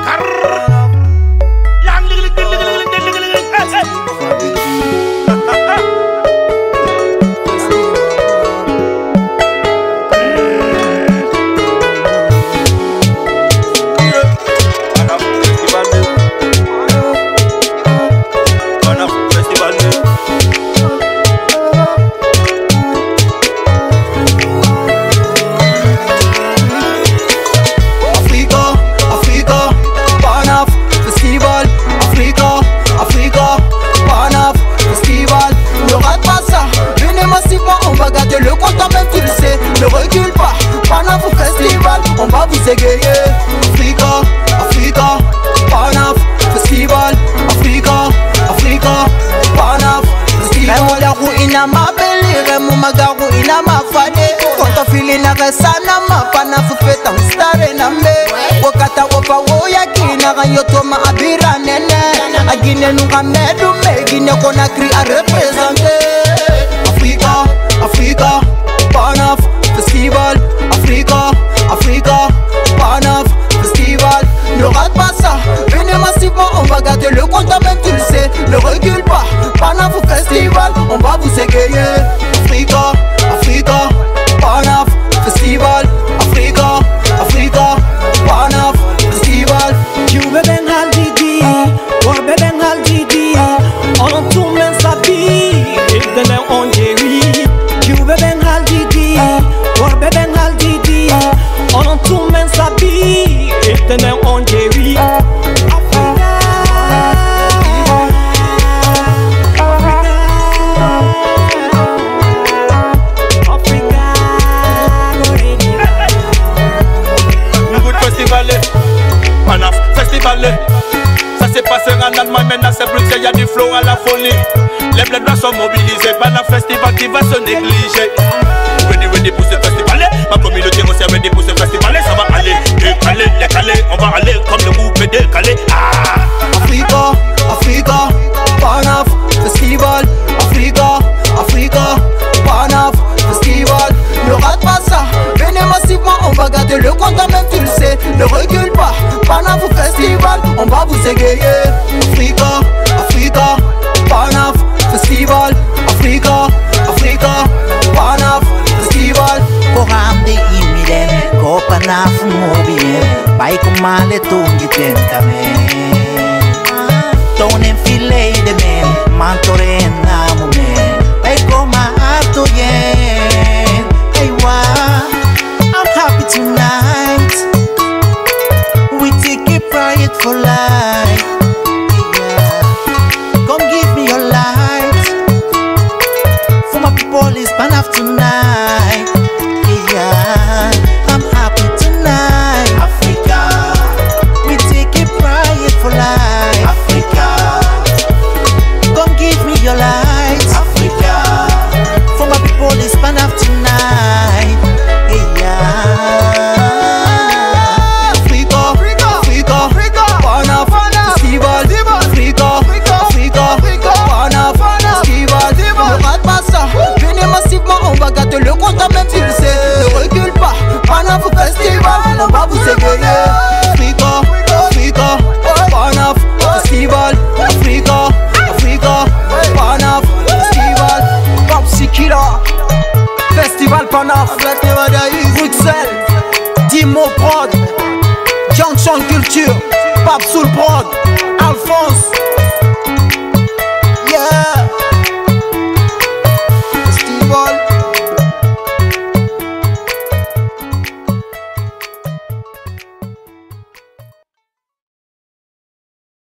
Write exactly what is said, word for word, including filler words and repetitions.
Africa, Africa, Panaf, Festival, Africa, Africa, Panaf, Festival. Remo la ru ina mabeli, remo magaru ina mafade. Konto fili na resana ma Panaf feta mstare na me. Wakata wopa woya kina ganyoto ma abira nene. Agine nunga medu me, gine kona kri a represente. Africa, Africa, Panaf, Festival, Africa, Africa, Panaf, Festival. Ne rate pas ça, venez massivement, on va garder le compte même tu le sais. Ne recule pas, Panaf Festival, on va vous égayer. Africa, Africa, Panaf, Festival, Africa, Africa, Panaf, Festival. You beben hal didi, or beben hal didi. On tout men sabi, et denen on jéri. You beben hal didi, or beben hal didi. On tout men sabi, et denen on jéri. Panaf Festival, ça s'est passé en Allemagne, maintenant c'est Bruxelles, y'a du flow à la folie. Les bleds sont mobilisés, Panaf Festival qui va se négliger. Ready, ready pour ce festival, ma communauté aussi est ready pour ce festival. Ça va aller, décaler, décaler, on va aller comme le groupe est décalé. Ah. Africa, Africa, Panaf Festival, Africa, Africa, Panaf Festival. Ne rate pas ça, venez massivement, on va garder le compte même tu le sais. Ne recule pas, Panaf Festival, on va vous égayer. Africa, Africa, Panaf Festival, Africa, Africa, Panaf Festival. Koram de imiden, ko Panaf mobien, bay ko male tongi tentame. Tonen filei de men, mantore namu men, bay ko ma ato yen. Hey wa, I'm happy tonight. We take a pride for life. Yeah. Come give me your light. For my people is Panaf tonight. Yeah, I'm happy tonight. Africa, we take a pride for life. Africa, come give me your light. Africa, for my people is Panaf tonight. Yeah. Africa, Africa, Africa, Panaf Festival, Africa, Africa, Panaf Festival. Ne rate pas ça, venez massivement, on va garder le compte même tu le sais. Ne recule pas, Panaf Festival, on va vous égayer. Africa, Africa, Panaf Festival, Africa, Africa, Panaf Festival. Popsi Killa, Festival Panaf, Bruxelles, Dimo Prod, Junction Culture, Pape Soul Prod, Alphonse.